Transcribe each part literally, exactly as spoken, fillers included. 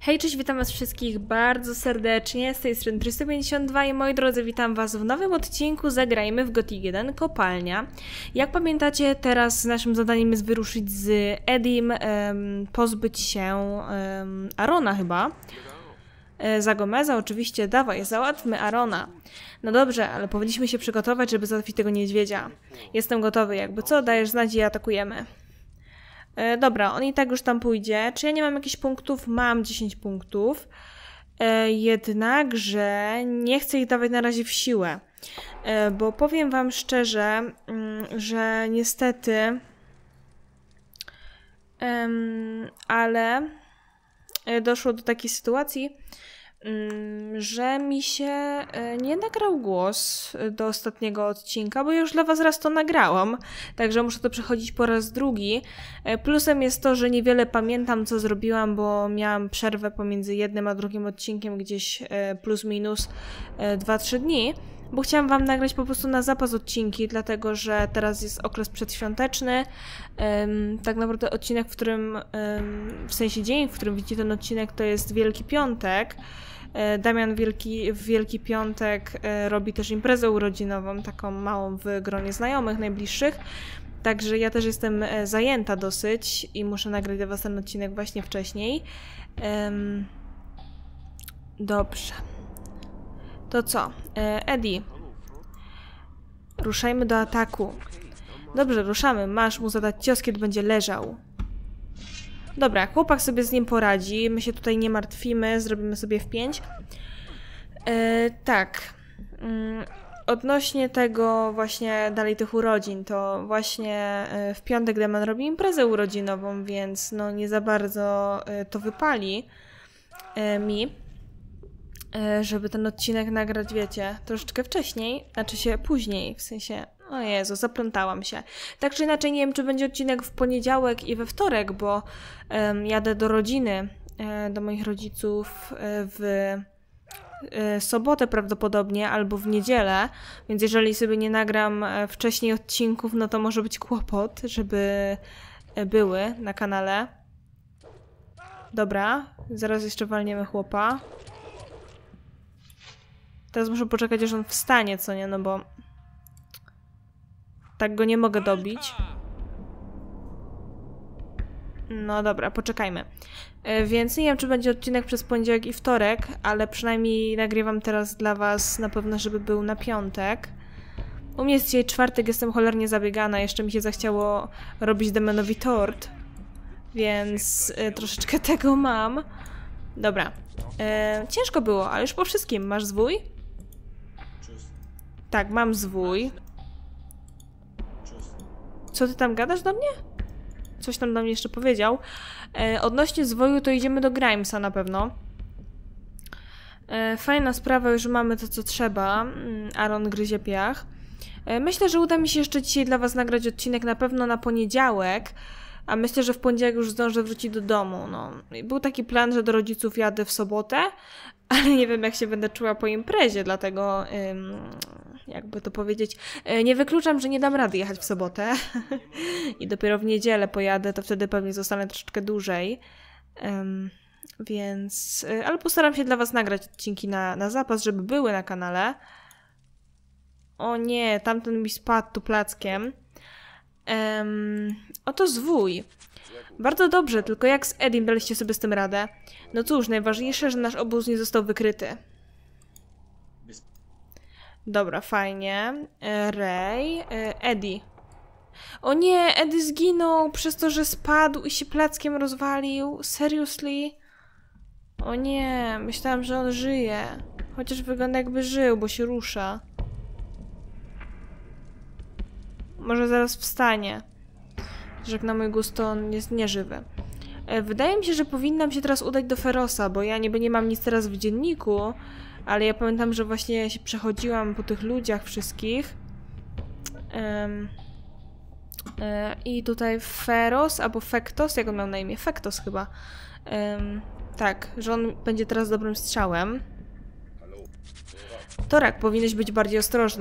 Hej, cześć, witam was wszystkich bardzo serdecznie, z tej strony trzysta pięćdziesiąt dwa i moi drodzy, witam was w nowym odcinku Zagrajmy w Gothic jeden Kopalnia. Jak pamiętacie, teraz naszym zadaniem jest wyruszyć z Edim, um, pozbyć się um, Arona chyba. E, za Gomeza oczywiście, dawaj, załatwmy Arona. No dobrze, ale powinniśmy się przygotować, żeby załatwić tego niedźwiedzia. Jestem gotowy, jakby co, dajesz znać i atakujemy. E, dobra, on i tak już tam pójdzie. Czy ja nie mam jakichś punktów? Mam dziesięć punktów. E, jednakże nie chcę ich dawać na razie w siłę. E, bo powiem wam szczerze, mm, że niestety... Em, ale doszło do takiej sytuacji, że mi się nie nagrał głos do ostatniego odcinka, bo ja już dla was raz to nagrałam, także muszę to przechodzić po raz drugi. Plusem jest to, że niewiele pamiętam, co zrobiłam, bo miałam przerwę pomiędzy jednym a drugim odcinkiem, gdzieś plus minus dwa trzy dni, bo chciałam wam nagrać po prostu na zapas odcinki, dlatego że teraz jest okres przedświąteczny. Um, tak naprawdę odcinek, w którym, um, w sensie dzień, w którym widzicie ten odcinek, to jest Wielki Piątek. Damian Wielki, w Wielki Piątek robi też imprezę urodzinową, taką małą w gronie znajomych, najbliższych. Także ja też jestem zajęta dosyć i muszę nagrać dla was ten odcinek właśnie wcześniej. Um, dobrze. To co? Eddie. Ruszajmy do ataku. Dobrze, ruszamy. Masz mu zadać cios, kiedy będzie leżał. Dobra, chłopak sobie z nim poradzi. My się tutaj nie martwimy. Zrobimy sobie w pięć. E, tak. Mm, odnośnie tego właśnie dalej tych urodzin, to właśnie w piątek Damian robi imprezę urodzinową, więc no nie za bardzo to wypali e, mi, żeby ten odcinek nagrać, wiecie, troszeczkę wcześniej, znaczy się później, w sensie, o Jezu, zaplątałam się. Tak czy inaczej, nie wiem, czy będzie odcinek w poniedziałek i we wtorek, bo um, jadę do rodziny, e, do moich rodziców e, w e, sobotę prawdopodobnie, albo w niedzielę, więc jeżeli sobie nie nagram e, wcześniej odcinków, no to może być kłopot, żeby e, były na kanale. Dobra, zaraz jeszcze walniemy chłopa. Teraz muszę poczekać, aż on wstanie, co nie? No bo tak go nie mogę dobić. No dobra, poczekajmy. Yy, więc nie wiem, czy będzie odcinek przez poniedziałek i wtorek, ale przynajmniej nagrywam teraz dla was na pewno, żeby był na piątek. U mnie jest dzisiaj czwartek, jestem cholernie zabiegana, jeszcze mi się zachciało robić Damianowi tort, więc yy, troszeczkę tego mam. Dobra. Yy, ciężko było, ale już po wszystkim. Masz zwój? Tak, mam zwój. Co ty tam gadasz do mnie? Coś tam do mnie jeszcze powiedział. E, odnośnie zwoju to idziemy do Grimesa na pewno. E, fajna sprawa, już mamy to, co trzeba. Aaron gryzie piach. E, myślę, że uda mi się jeszcze dzisiaj dla was nagrać odcinek na pewno na poniedziałek. A myślę, że w poniedziałek już zdążę wrócić do domu. No. Był taki plan, że do rodziców jadę w sobotę, ale nie wiem, jak się będę czuła po imprezie, dlatego ym, jakby to powiedzieć, yy, nie wykluczam, że nie dam rady jechać w sobotę i dopiero w niedzielę pojadę, to wtedy pewnie zostanę troszeczkę dłużej. Ym, więc, yy, ale postaram się dla was nagrać odcinki na, na zapas, żeby były na kanale. O nie, tamten mi spadł tu plackiem. Um, oto zwój. Bardzo dobrze, tylko jak z Edim daliście sobie z tym radę? No cóż, najważniejsze, że nasz obóz nie został wykryty. Dobra, fajnie. Ray, Eddie. O nie, Eddie zginął przez to, że spadł i się plackiem rozwalił. Seriously? O nie, myślałam, że on żyje. Chociaż wygląda, jakby żył, bo się rusza. Może zaraz wstanie. Że jak na mój gust to on jest nieżywy. Wydaje mi się, że powinnam się teraz udać do Ferosa, bo ja niby nie mam nic teraz w dzienniku, ale ja pamiętam, że właśnie się przechodziłam po tych ludziach wszystkich. Um, e, I tutaj Feros, albo Fektos, jak on miał na imię? Fektos chyba. Um, tak, że on będzie teraz dobrym strzałem. Torak, powinieneś być bardziej ostrożny.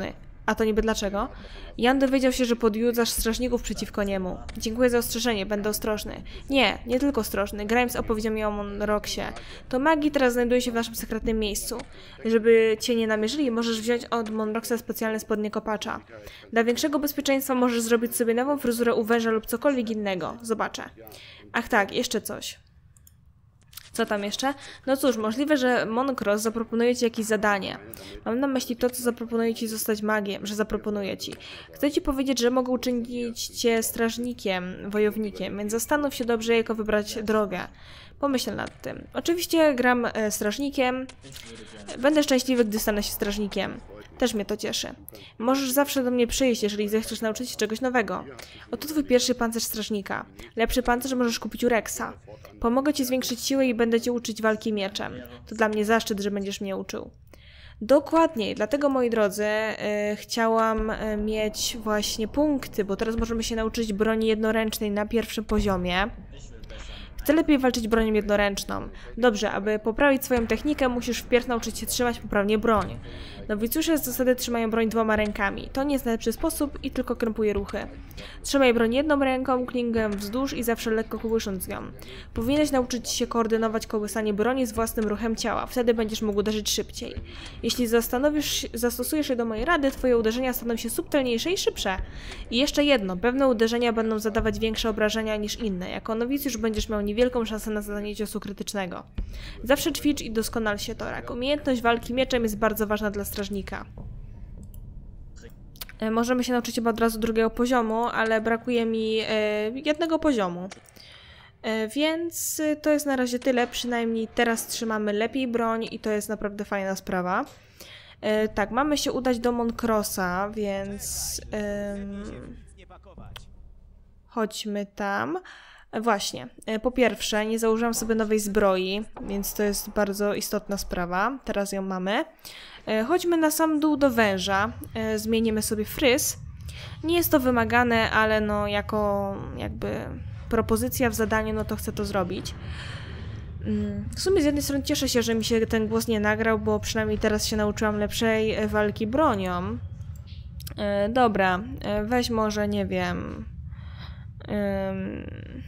A to niby dlaczego? Jan dowiedział się, że podjudzasz strażników przeciwko niemu. Dziękuję za ostrzeżenie, będę ostrożny. Nie, nie tylko ostrożny. Grimes opowiedział mi o Monroxie. To magii teraz znajduje się w naszym sekretnym miejscu. Żeby cię nie namierzyli, możesz wziąć od Monroxa specjalne spodnie kopacza. Dla większego bezpieczeństwa możesz zrobić sobie nową fryzurę u węża lub cokolwiek innego. Zobaczę. Ach tak, jeszcze coś. Co tam jeszcze? No cóż, możliwe, że Monocross zaproponuje ci jakieś zadanie. Mam na myśli to, co zaproponuje ci zostać magiem, że zaproponuje ci. Chcę ci powiedzieć, że mogę uczynić cię strażnikiem, wojownikiem, więc zastanów się dobrze, jaką wybrać drogę. Pomyśl nad tym. Oczywiście gram e, strażnikiem. Będę szczęśliwy, gdy stanę się strażnikiem. Też mnie to cieszy. Możesz zawsze do mnie przyjść, jeżeli zechcesz nauczyć się czegoś nowego. Oto twój pierwszy pancerz strażnika. Lepszy pancerz możesz kupić u Rexa. Pomogę ci zwiększyć siłę i będę cię uczyć walki mieczem. To dla mnie zaszczyt, że będziesz mnie uczył. Dokładnie, dlatego moi drodzy, yy, chciałam yy, mieć właśnie punkty, bo teraz możemy się nauczyć broni jednoręcznej na pierwszym poziomie. Chcę lepiej walczyć bronią jednoręczną. Dobrze, aby poprawić swoją technikę, musisz wpierw nauczyć się trzymać poprawnie broń. Nowicjusze z zasady trzymają broń dwoma rękami. To nie jest najlepszy sposób i tylko krępuje ruchy. Trzymaj broń jedną ręką, klingę wzdłuż i zawsze lekko kołysząc ją. Powinieneś nauczyć się koordynować kołysanie broni z własnym ruchem ciała. Wtedy będziesz mógł uderzyć szybciej. Jeśli zastanowisz, zastosujesz się do mojej rady, twoje uderzenia staną się subtelniejsze i szybsze. I jeszcze jedno, pewne uderzenia będą zadawać większe obrażenia niż inne. Jako nowicjusz będziesz miał niewielką szansę na zadanie ciosu krytycznego. Zawsze ćwicz i doskonal się torak. Umiejętność walki mieczem jest bardzo ważna dla strażnika. E, możemy się nauczyć chyba od razu drugiego poziomu, ale brakuje mi e, jednego poziomu. E, więc to jest na razie tyle. Przynajmniej teraz trzymamy lepiej broń i to jest naprawdę fajna sprawa. E, tak, mamy się udać do Monocrossa, więc ym, chodźmy tam. Właśnie, po pierwsze, nie założyłam sobie nowej zbroi, więc to jest bardzo istotna sprawa. Teraz ją mamy. Chodźmy na sam dół do węża. Zmienimy sobie fryz. Nie jest to wymagane, ale no jako jakby propozycja w zadaniu, no to chcę to zrobić. W sumie z jednej strony cieszę się, że mi się ten głos nie nagrał, bo przynajmniej teraz się nauczyłam lepszej walki bronią. Dobra, weź może, nie wiem... Um...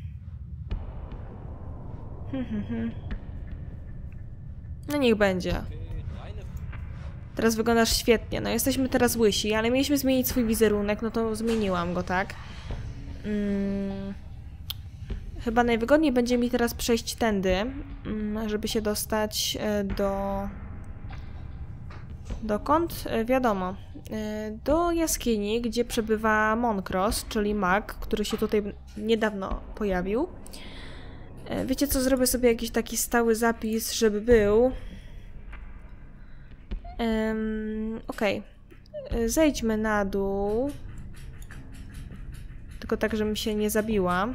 No niech będzie. Teraz wyglądasz świetnie. No jesteśmy teraz łysi, ale mieliśmy zmienić swój wizerunek, no to zmieniłam go, tak? Hmm. Chyba najwygodniej będzie mi teraz przejść tędy, żeby się dostać do... Dokąd? Wiadomo. Do jaskini, gdzie przebywa Monocross, czyli mag, który się tutaj niedawno pojawił. Wiecie co? Zrobię sobie jakiś taki stały zapis, żeby był. Um, Okej. Okay. Zejdźmy na dół. Tylko tak, żebym się nie zabiła.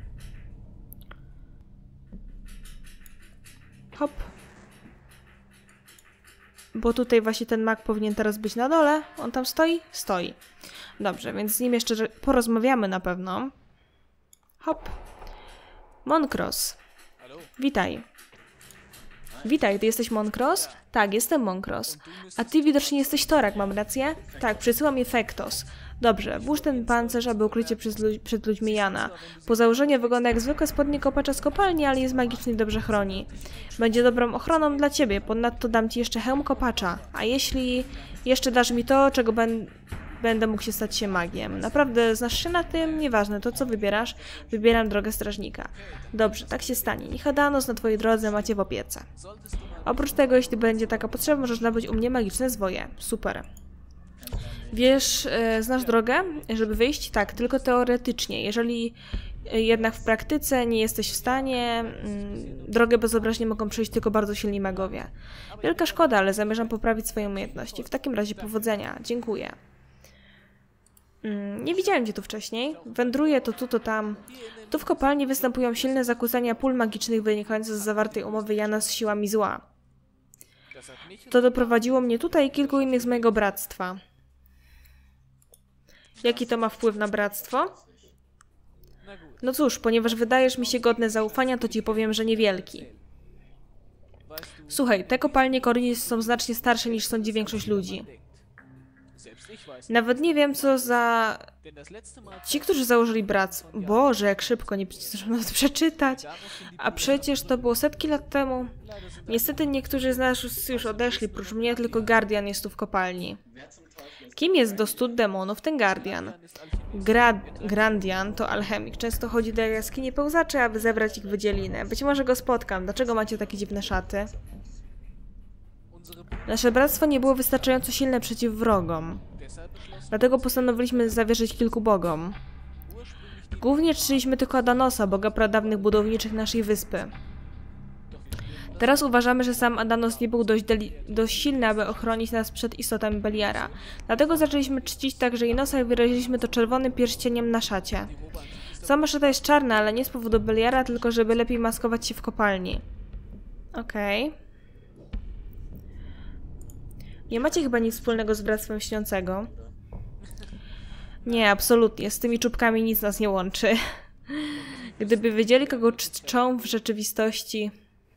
Hop. Bo tutaj właśnie ten mag powinien teraz być na dole. On tam stoi? Stoi. Dobrze, więc z nim jeszcze porozmawiamy na pewno. Hop. Monocross. Witaj. Witaj, ty jesteś Monocross? Tak, jestem Monocross. A ty widocznie jesteś Torak, mam rację? Tak, przysyłam Efektos. Dobrze, włóż ten pancerz, aby ukryć cię przed, lu przed ludźmi Jana. Po założeniu wygląda jak zwykłe spodnie kopacza z kopalni, ale jest magiczny i dobrze chroni. Będzie dobrą ochroną dla ciebie, ponadto dam ci jeszcze hełm kopacza. A jeśli jeszcze dasz mi to, czego ben będę mógł się stać się magiem. Naprawdę znasz się na tym? Nieważne, to co wybierasz? Wybieram drogę strażnika. Dobrze, tak się stanie. Niech Adanos na twojej drodze macie w opiece. Oprócz tego, jeśli będzie taka potrzeba, możesz nabyć u mnie magiczne zwoje. Super. Wiesz, e, znasz drogę, żeby wyjść? Tak, tylko teoretycznie. Jeżeli jednak w praktyce nie jesteś w stanie, mm, drogę bezobraźnie mogą przejść tylko bardzo silni magowie. Wielka szkoda, ale zamierzam poprawić swoje umiejętności. W takim razie powodzenia. Dziękuję. Mm, nie widziałem cię tu wcześniej. Wędruję to tu, to tam. Tu w kopalni występują silne zakłócenia pól magicznych wynikające z zawartej umowy Jana z siłami zła. To doprowadziło mnie tutaj i kilku innych z mojego bractwa. Jaki to ma wpływ na bractwo? No cóż, ponieważ wydajesz mi się godne zaufania, to ci powiem, że niewielki. Słuchaj, te kopalnie Korinis są znacznie starsze niż sądzi większość ludzi. Nawet nie wiem, co za... Ci, którzy założyli bractwo. Boże, jak szybko, nie można to przeczytać. A przecież to było setki lat temu. Niestety niektórzy z nas już odeszli, prócz mnie tylko Guardian jest tu w kopalni. Kim jest do stód demonów ten Guardian? Gra Grandian to alchemik. Często chodzi do jaskini pełzaczy, aby zebrać ich wydzielinę. Być może go spotkam. Dlaczego macie takie dziwne szaty? Nasze bractwo nie było wystarczająco silne przeciw wrogom. Dlatego postanowiliśmy zawierzyć kilku bogom. Głównie czciliśmy tylko Adanosa, boga pradawnych budowniczych naszej wyspy. Teraz uważamy, że sam Adanos nie był dość, dość silny, aby ochronić nas przed istotami Beliara. Dlatego zaczęliśmy czcić także Inosa i wyraziliśmy to czerwonym pierścieniem na szacie. Sama szata jest czarna, ale nie z powodu Beliara, tylko żeby lepiej maskować się w kopalni. Okej. Okay. Nie macie chyba nic wspólnego z Bractwem Śniącego? Nie, absolutnie. Z tymi czubkami nic nas nie łączy. Gdyby wiedzieli, kogo czczą w rzeczywistości...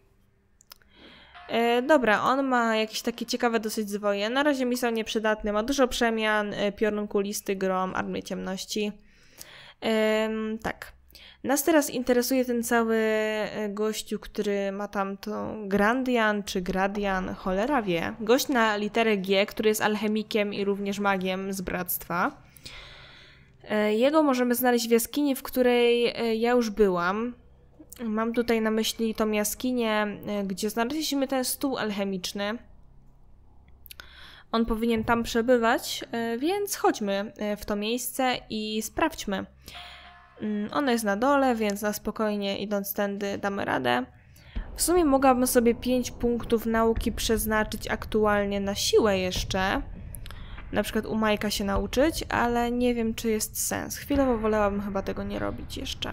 E, dobra, on ma jakieś takie ciekawe dosyć zwoje. Na razie mi są nieprzydatne. Ma dużo przemian, e, piorun kulisty, grom, armię ciemności. E, tak. Nas teraz interesuje ten cały gościu, który ma tam to Grandian czy Gradian, cholera wie. Gość na literę G, który jest alchemikiem i również magiem z bractwa. Jego możemy znaleźć w jaskini, w której ja już byłam. Mam tutaj na myśli tą jaskinię, gdzie znaleźliśmy ten stół alchemiczny. On powinien tam przebywać, więc chodźmy w to miejsce i sprawdźmy. Ono jest na dole, więc na spokojnie idąc tędy damy radę. W sumie mogłabym sobie pięć punktów nauki przeznaczyć aktualnie na siłę jeszcze. Na przykład u Majka się nauczyć, ale nie wiem, czy jest sens. Chwilowo wolałabym chyba tego nie robić jeszcze.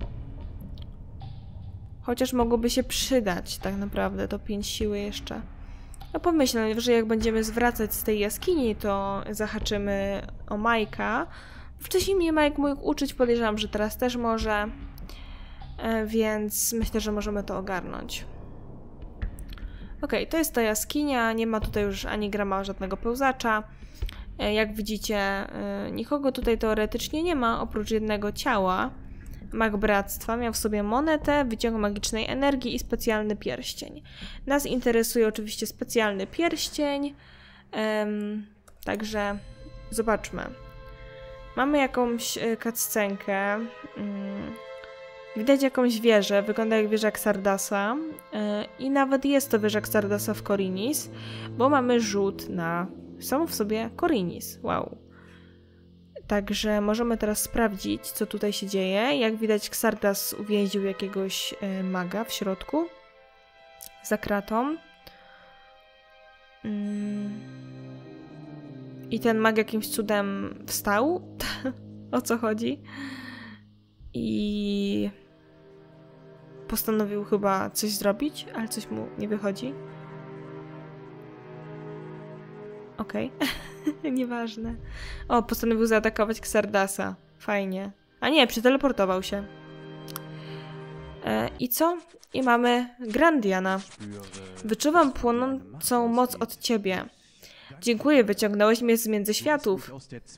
Chociaż mogłoby się przydać tak naprawdę to pięć siły jeszcze. No pomyślę, że jak będziemy zwracać z tej jaskini, to zahaczymy o Majka. Wcześniej mnie Mike mógł uczyć, podejrzewam, że teraz też może, więc myślę, że możemy to ogarnąć. Ok, to jest ta jaskinia, nie ma tutaj już ani grama żadnego pełzacza. Jak widzicie, nikogo tutaj teoretycznie nie ma, oprócz jednego ciała. Mag Bractwa miał w sobie monetę, wyciąg magicznej energii i specjalny pierścień. Nas interesuje oczywiście specjalny pierścień, także zobaczmy. Mamy jakąś cutscenkę. Widać jakąś wieżę, wygląda jak wieża Xardasa. I nawet jest to wieża Xardasa w Khorinis, bo mamy rzut na samą w sobie Khorinis. Wow. Także możemy teraz sprawdzić, co tutaj się dzieje. Jak widać, Xardas uwięził jakiegoś maga w środku. Za kratą. I ten mag jakimś cudem wstał. O co chodzi? I postanowił chyba coś zrobić, ale coś mu nie wychodzi. Okej. Okay. Nieważne. O, postanowił zaatakować Xardasa. Fajnie. A nie, przeteleportował się. E, I co? I mamy Grandiana. Wyczuwam płonącą moc od ciebie. Dziękuję, wyciągnąłeś mnie z międzyświatów.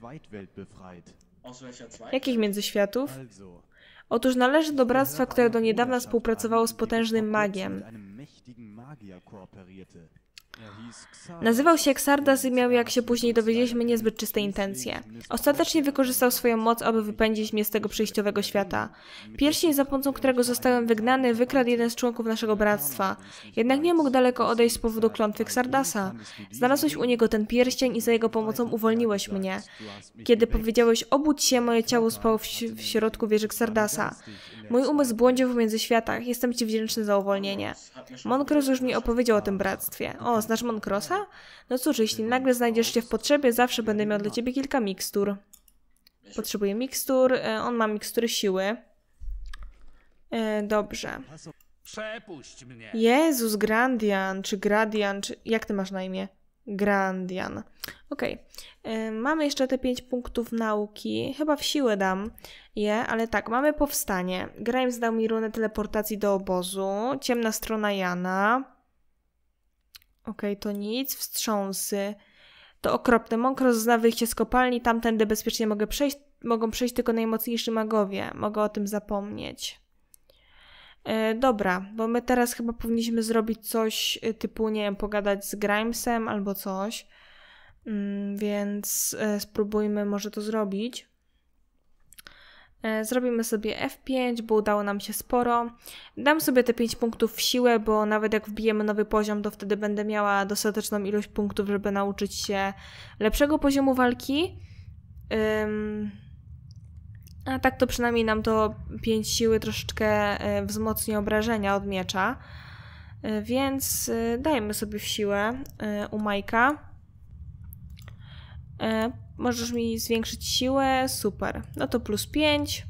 Jakich międzyświatów? Otóż należy do bractwa, które do niedawna współpracowało z potężnym magiem. Nazywał się Xardas i miał, jak się później dowiedzieliśmy, niezbyt czyste intencje. Ostatecznie wykorzystał swoją moc, aby wypędzić mnie z tego przejściowego świata. Pierścień, za pomocą którego zostałem wygnany, wykradł jeden z członków naszego bractwa. Jednak nie mógł daleko odejść z powodu klątwy Xardasa. Znalazłeś u niego ten pierścień i za jego pomocą uwolniłeś mnie. Kiedy powiedziałeś, obudź się, moje ciało spało w, w środku wieży Xardasa. Mój umysł błądził w międzyświatach. Jestem ci wdzięczny za uwolnienie. Monkros już mi opowiedział o tym bractwie. O, znasz Monkrosa? No cóż, jeśli nagle znajdziesz się w potrzebie, zawsze będę miał dla ciebie kilka mikstur. Potrzebuję mikstur. On ma mikstury siły. E, dobrze. Przepuść mnie. Jezus, Grandian, czy Gradian, czy... Jak ty masz na imię? Grandian. Okej. Okay. Mamy jeszcze te pięć punktów nauki. Chyba w siłę dam je, ale tak, mamy powstanie. Grimes dał mi runę teleportacji do obozu. Ciemna strona Jana. Okej, okay, to nic. Wstrząsy. To okropne. Mokros zna wyjście z kopalni, tamtędy bezpiecznie mogę przejść, mogą przejść tylko najmocniejsi magowie. Mogę o tym zapomnieć. Yy, dobra, bo my teraz chyba powinniśmy zrobić coś typu, nie wiem, pogadać z Grimesem albo coś. Yy, więc yy, spróbujmy może to zrobić. Zrobimy sobie F pięć, bo udało nam się sporo. Dam sobie te pięć punktów w siłę, bo nawet jak wbijemy nowy poziom, to wtedy będę miała dostateczną ilość punktów, żeby nauczyć się lepszego poziomu walki. Um, a tak to przynajmniej nam to pięć siły troszeczkę wzmocni obrażenia od miecza. Więc dajmy sobie w siłę u Majka. Możesz mi zwiększyć siłę? Super. No to plus pięć.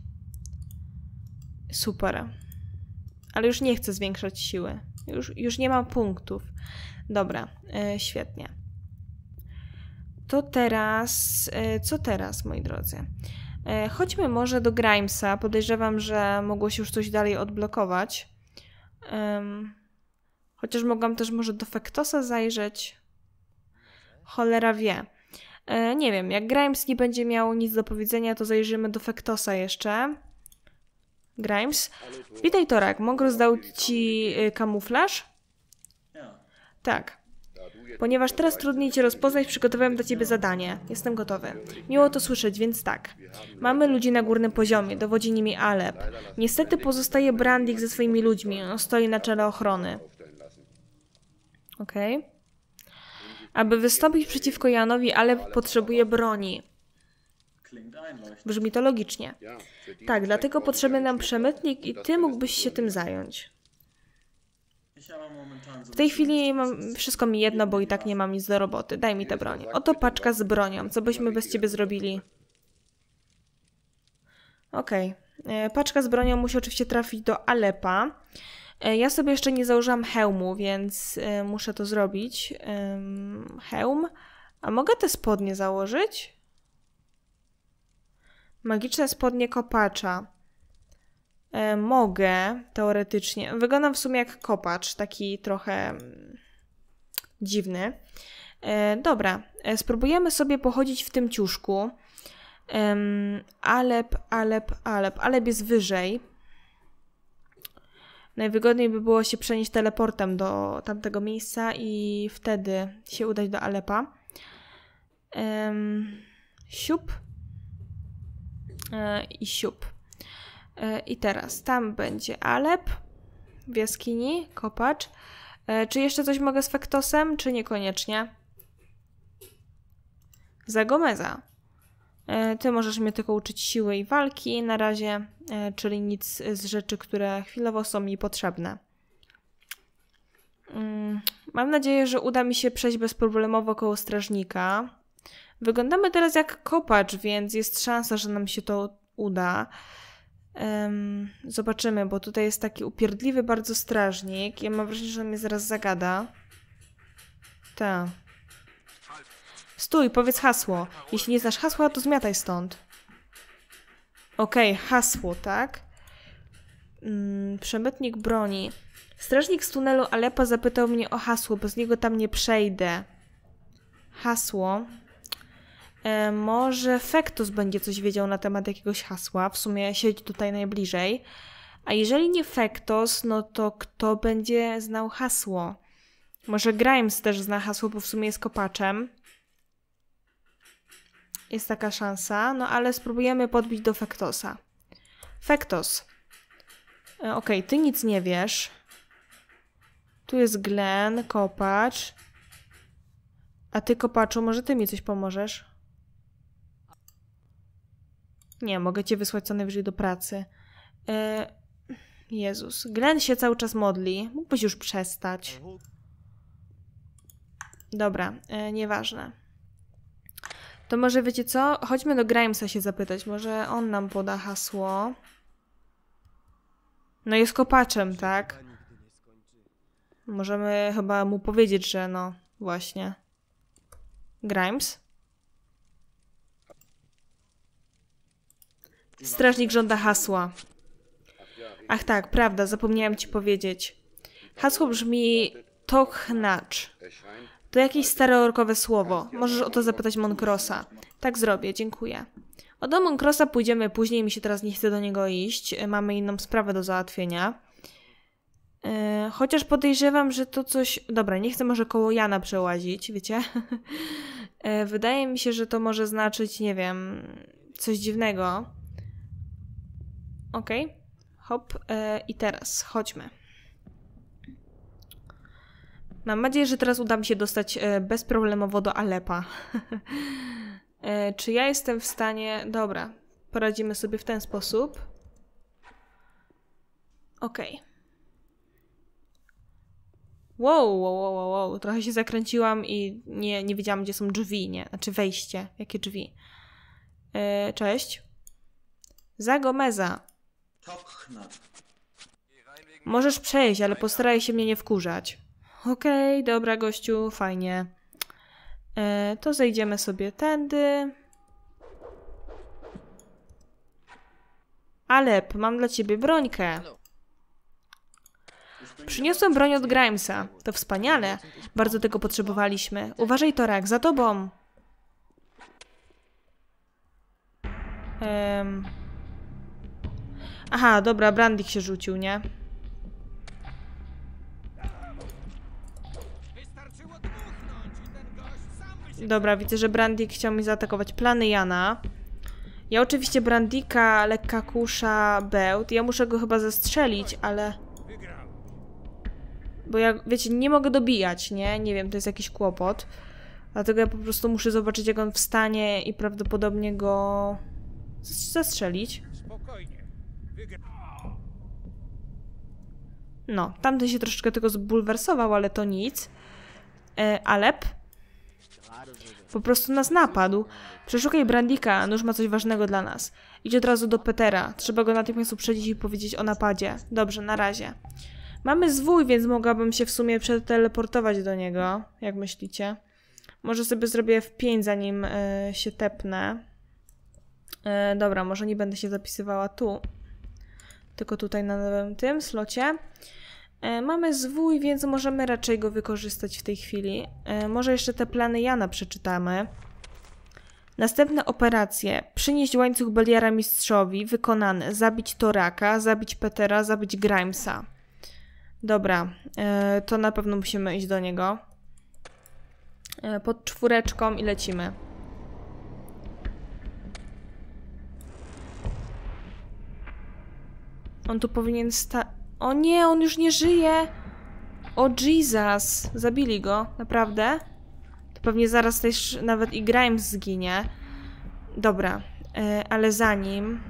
Super. Ale już nie chcę zwiększać siły. Już, już nie mam punktów. Dobra, yy, świetnie. To teraz... Yy, co teraz, moi drodzy? Yy, chodźmy może do Grimesa. Podejrzewam, że mogło się już coś dalej odblokować. Yy, chociaż mogłam też może do Fektosa zajrzeć. Cholera wie. Nie wiem, jak Grimes nie będzie miał nic do powiedzenia, to zajrzymy do Fektosa jeszcze. Grimes. Witaj, Torak. Mokros dał ci kamuflaż? Tak. Ponieważ teraz trudniej cię rozpoznać, przygotowałem dla ciebie zadanie. Jestem gotowy. Miło to słyszeć, więc tak. Mamy ludzi na górnym poziomie, dowodzi nimi Alep. Niestety pozostaje Brandik ze swoimi ludźmi. On stoi na czele ochrony. Okej. Okay. Aby wystąpić przeciwko Janowi, Alep potrzebuje broni. Brzmi to logicznie. Tak, dlatego potrzebny nam przemytnik i ty mógłbyś się tym zająć. W tej chwili mam wszystko mi jedno, bo i tak nie mam nic do roboty. Daj mi tę broń. Oto paczka z bronią. Co byśmy bez ciebie zrobili? Okej. Okay. Paczka z bronią musi oczywiście trafić do Alepa. Ja sobie jeszcze nie założyłam hełmu, więc y, muszę to zrobić. Ym, hełm. A mogę te spodnie założyć? Magiczne spodnie kopacza. Y, mogę, teoretycznie. Wyglądam w sumie jak kopacz, taki trochę y, dziwny. Y, dobra, y, spróbujemy sobie pochodzić w tym ciuszku. Y, Alep, Alep, Alep. Alep jest wyżej. Najwygodniej by było się przenieść teleportem do tamtego miejsca i wtedy się udać do Alepa. Um, siup. E, I siup. E, I teraz tam będzie Alep w jaskini, kopacz. E, czy jeszcze coś mogę z Fektosem, czy niekoniecznie? Zagomeza. Ty możesz mnie tylko uczyć siły i walki na razie, czyli nic z rzeczy, które chwilowo są mi potrzebne. Mam nadzieję, że uda mi się przejść bezproblemowo koło strażnika. Wyglądamy teraz jak kopacz, więc jest szansa, że nam się to uda. Zobaczymy, bo tutaj jest taki upierdliwy bardzo strażnik. Ja mam wrażenie, że on mnie zaraz zagada. Tak. Stój, powiedz hasło. Jeśli nie znasz hasła, to zmiataj stąd. Okej, okay, hasło, tak? Mm, przemytnik broni. Strażnik z tunelu Alepa zapytał mnie o hasło, bo z niego tam nie przejdę. Hasło. E, może Fektos będzie coś wiedział na temat jakiegoś hasła. W sumie siedzi tutaj najbliżej. A jeżeli nie Fektos, no to kto będzie znał hasło? Może Grimes też zna hasło, bo w sumie jest kopaczem. Jest taka szansa, no ale spróbujemy podbić do Fektosa. Fektos. E, Okej, okay, ty nic nie wiesz. Tu jest Glenn, kopacz. A ty, kopaczu, może ty mi coś pomożesz? Nie, mogę cię wysłać co najwyżej do pracy. E, Jezus. Glenn się cały czas modli. Mógłbyś już przestać. Dobra, e, nieważne. To może wiecie co? Chodźmy do Grimesa się zapytać. Może on nam poda hasło. No jest kopaczem, tak? Możemy chyba mu powiedzieć, że no właśnie. Grimes? Strażnik żąda hasła. Ach tak, prawda, zapomniałem ci powiedzieć. Hasło brzmi Tokhnacz. To jakieś stare orkowe słowo. Możesz o to zapytać Moncrossa. Tak zrobię, dziękuję. O do Moncrossa pójdziemy później, mi się teraz nie chce do niego iść. Mamy inną sprawę do załatwienia. Yy, chociaż podejrzewam, że to coś... Dobra, nie chcę może koło Jana przełazić, wiecie? yy, wydaje mi się, że to może znaczyć, nie wiem, coś dziwnego. Okej. Okay. Hop. Yy, I teraz chodźmy. Mam nadzieję, że teraz uda mi się dostać yy, bezproblemowo do Alepa. yy, czy ja jestem w stanie... Dobra, poradzimy sobie w ten sposób. Okej. Okay. Wow, wow, wow, wow, wow, trochę się zakręciłam i nie, nie wiedziałam, gdzie są drzwi, nie? Znaczy wejście. Jakie drzwi? Yy, cześć. Za Gomeza. Możesz przejść, ale postaraj się mnie nie wkurzać. Okej, okay, dobra gościu, fajnie. Yy, to zejdziemy sobie tędy. Alep, mam dla ciebie brońkę. Przyniosłem broń od Grimesa. To wspaniale. Bardzo tego potrzebowaliśmy. Uważaj, Torak, za tobą. Um. Aha, dobra, Brandik się rzucił, nie? Dobra, widzę, że Brandik chciał mi zaatakować. Plany Jana. Ja oczywiście Brandika, lekka kusza, bełt. Ja muszę go chyba zastrzelić, ale... Bo ja, wiecie, nie mogę dobijać, nie? Nie wiem, to jest jakiś kłopot. Dlatego ja po prostu muszę zobaczyć, jak on wstanie i prawdopodobnie go zastrzelić. No, tamten się troszeczkę tego zbulwersował, ale to nic. E, Alep po prostu nas napadł. Przeszukaj Brandika, nóż ma coś ważnego dla nas. Idź od razu do Petera. Trzeba go natychmiast uprzedzić i powiedzieć o napadzie. Dobrze, na razie. Mamy zwój, więc mogłabym się w sumie przeteleportować do niego. Jak myślicie? Może sobie zrobię F pięć, zanim y, się tepnę. Y, dobra, może nie będę się zapisywała tu. Tylko tutaj na nowym tym slocie. Y, mamy zwój, więc możemy raczej go wykorzystać w tej chwili. Y, może jeszcze te plany Jana przeczytamy. Następne operacje. Przynieść łańcuch Beliara mistrzowi. Wykonane. Zabić Toraka, zabić Petera, zabić Grimesa. Dobra, yy, to na pewno musimy iść do niego. Yy, pod czwóreczką i lecimy. On tu powinien sta... O nie, on już nie żyje! O Jesus! Zabili go, naprawdę? To pewnie zaraz też nawet i Grimes zginie. Dobra, yy, ale zanim...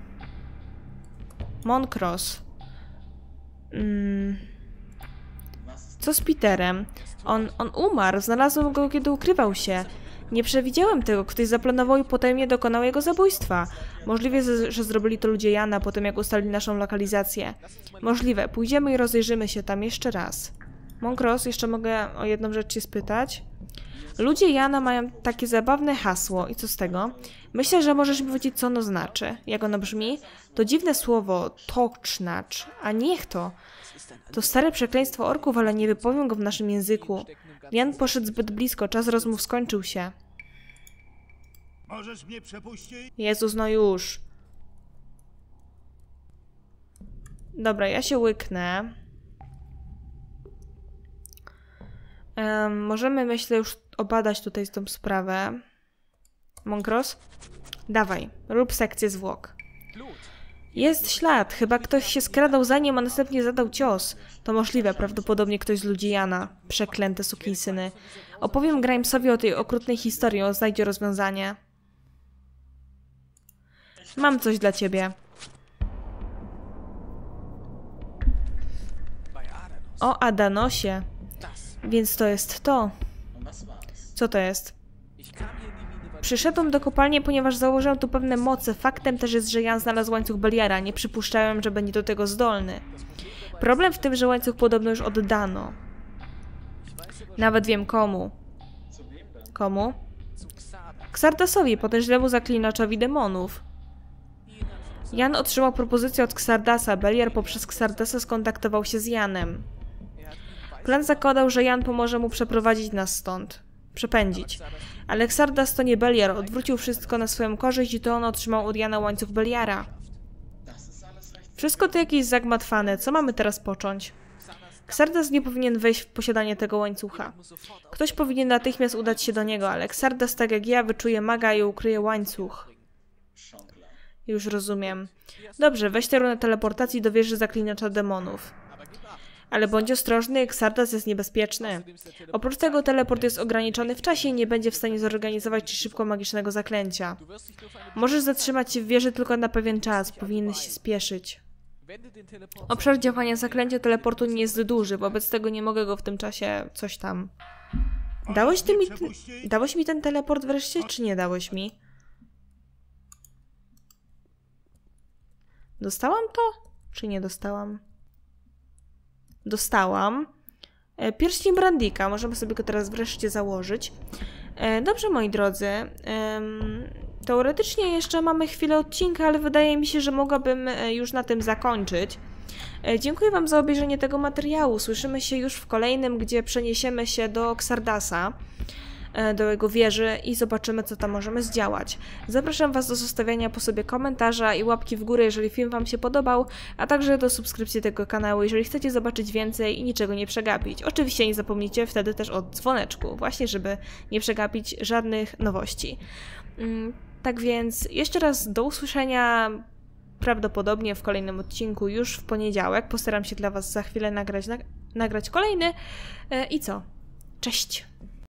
Moncross. Hmm. Co z Peterem? On, on umarł. Znalazłem go, kiedy ukrywał się. Nie przewidziałem tego. Ktoś zaplanował i potem dokonał jego zabójstwa. Możliwe, że zrobili to ludzie Jana po tym, jak ustalili naszą lokalizację. Możliwe. Pójdziemy i rozejrzymy się tam jeszcze raz. Moncross, jeszcze mogę o jedną rzecz cię spytać. Ludzie Jana mają takie zabawne hasło. I co z tego? Myślę, że możesz mi powiedzieć, co ono znaczy. Jak ono brzmi? To dziwne słowo tocznacz. A niech to. To stare przekleństwo orków, ale nie wypowiem go w naszym języku. Jan poszedł zbyt blisko. Czas rozmów skończył się. Możesz mnie przepuścić? Jezus, no już. Dobra, ja się łyknę. Um, możemy, myślę, już obadać tutaj tą sprawę. Moncross? Dawaj, rób sekcję zwłok. Jest ślad. Chyba ktoś się skradał za nim, a następnie zadał cios. To możliwe, prawdopodobnie ktoś z ludzi Jana. Przeklęte sukinsyny. Opowiem Grimesowi o tej okrutnej historii, on znajdzie rozwiązanie. Mam coś dla ciebie. O Adanosie. Więc to jest to. Co to jest? Przyszedłem do kopalni, ponieważ założyłem tu pewne moce. Faktem też jest, że Jan znalazł łańcuch Beliara. Nie przypuszczałem, że będzie do tego zdolny. Problem w tym, że łańcuch podobno już oddano. Nawet wiem komu. Komu? Xardasowi, potężnemu zaklinaczowi demonów. Jan otrzymał propozycję od Xardasa. Beliar poprzez Xardasa skontaktował się z Janem. Plan zakładał, że Jan pomoże mu przeprowadzić nas stąd. Przepędzić. Ale Xardas to nie Beliar, odwrócił wszystko na swoją korzyść i to on otrzymał od Jana łańcuch Beliara. Wszystko to jakieś zagmatwane, co mamy teraz począć? Xardas nie powinien wejść w posiadanie tego łańcucha. Ktoś powinien natychmiast udać się do niego, ale Xardas, tak jak ja, wyczuje maga i ukryje łańcuch. Już rozumiem. Dobrze, weź tę runę teleportacji do wieży zaklinacza demonów. Ale bądź ostrożny, Xardas jest niebezpieczny. Oprócz tego teleport jest ograniczony w czasie i nie będzie w stanie zorganizować ci szybko magicznego zaklęcia. Możesz zatrzymać się w wieży tylko na pewien czas, powinieneś się spieszyć. Obszar działania zaklęcia teleportu nie jest duży, wobec tego nie mogę go w tym czasie coś tam... Dałeś ty mi... Dałeś mi ten teleport wreszcie, czy nie dałeś mi? Dostałam to? Czy nie dostałam? Dostałam. Pierścień Brandika. Możemy sobie go teraz wreszcie założyć. Dobrze, moi drodzy. Teoretycznie jeszcze mamy chwilę odcinka, ale wydaje mi się, że mogłabym już na tym zakończyć. Dziękuję wam za obejrzenie tego materiału. Słyszymy się już w kolejnym, gdzie przeniesiemy się do Xardasa, do jego wieży i zobaczymy, co tam możemy zdziałać. Zapraszam was do zostawiania po sobie komentarza i łapki w górę, jeżeli film wam się podobał, a także do subskrypcji tego kanału, jeżeli chcecie zobaczyć więcej i niczego nie przegapić. Oczywiście nie zapomnijcie wtedy też o dzwoneczku, właśnie żeby nie przegapić żadnych nowości. Tak więc jeszcze raz do usłyszenia prawdopodobnie w kolejnym odcinku już w poniedziałek. Postaram się dla was za chwilę nagrać, nagrać kolejny. I co? Cześć!